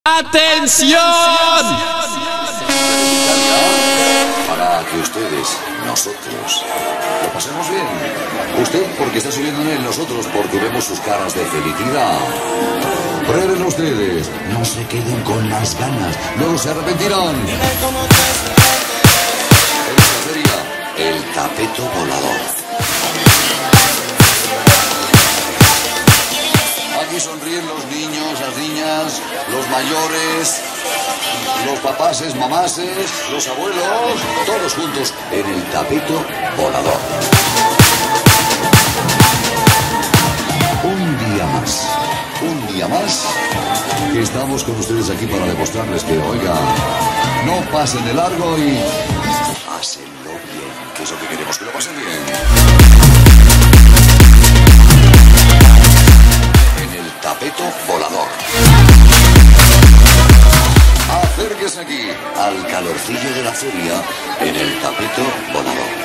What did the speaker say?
¡Atención! Para que ustedes, nosotros, lo pasemos bien. Usted porque está subiendo en él, nosotros porque vemos sus caras de felicidad. Prueben ustedes, no se queden con las ganas, luego se arrepentirán. Esta sería el tapeto volador. Aquí sonríen los niños, las niñas, los mayores, los papases, mamases, los abuelos, todos juntos en el tapeto volador. Un día más, que estamos con ustedes aquí para demostrarles que, oiga, no pasen de largo y pásenlo bien, que es lo que queremos, que lo pasen bien. Tapeto volador. Acérquese aquí al calorcillo de la feria en el tapeto volador.